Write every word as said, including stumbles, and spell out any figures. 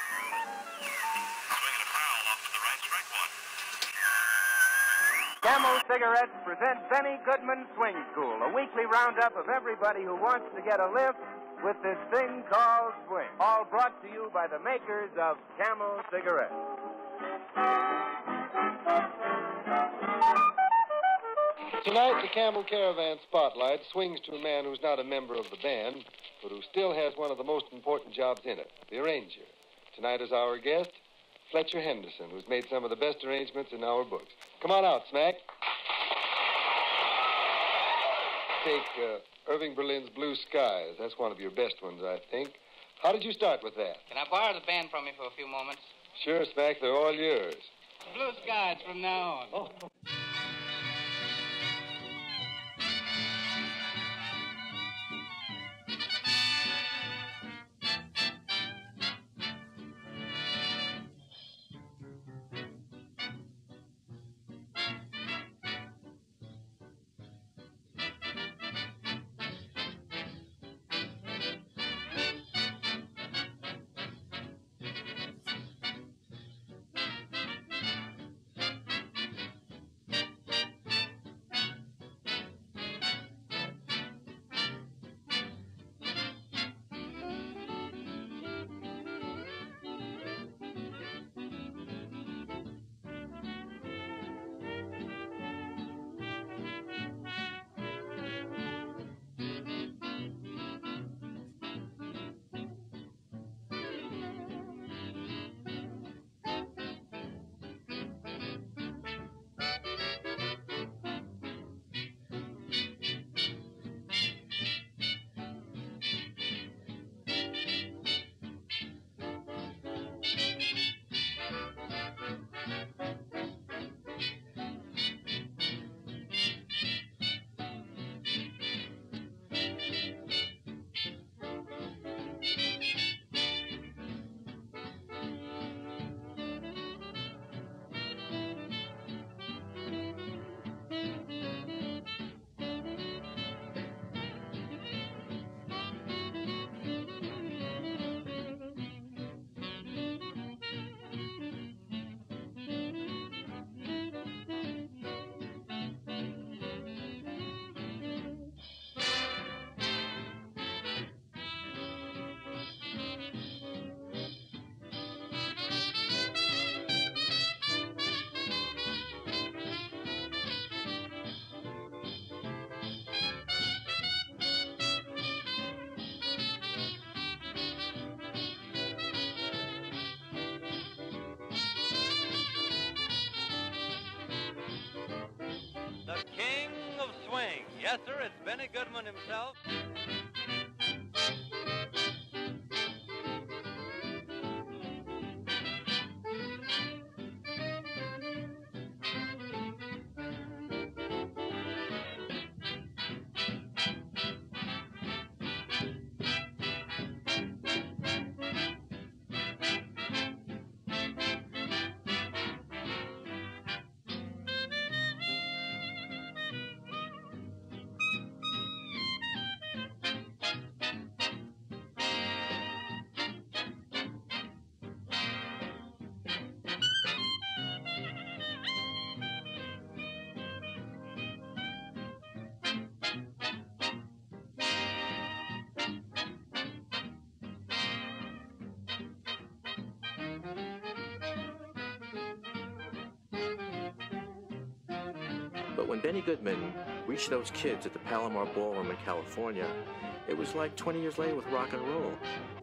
Swinging a foul off to the right, strike one. Camel Cigarettes present Benny Goodman Swing School, a weekly roundup of everybody who wants to get a lift with this thing called swing. All brought to you by the makers of Camel Cigarettes. Tonight, the Camel Caravan Spotlight swings to a man who's not a member of the band, but who still has one of the most important jobs in it, the arranger. Tonight is our guest, Fletcher Henderson, who's made some of the best arrangements in our books. Come on out, Smack. Take uh, Irving Berlin's Blue Skies. That's one of your best ones, I think. How did you start with that? Can I borrow the band from you for a few moments? Sure, Smack, they're all yours. Blue Skies from now on. Oh. The king of swing. Yes, sir, it's Benny Goodman himself. But when Benny Goodman reached those kids at the Palomar Ballroom in California, it was like twenty years later with rock and roll.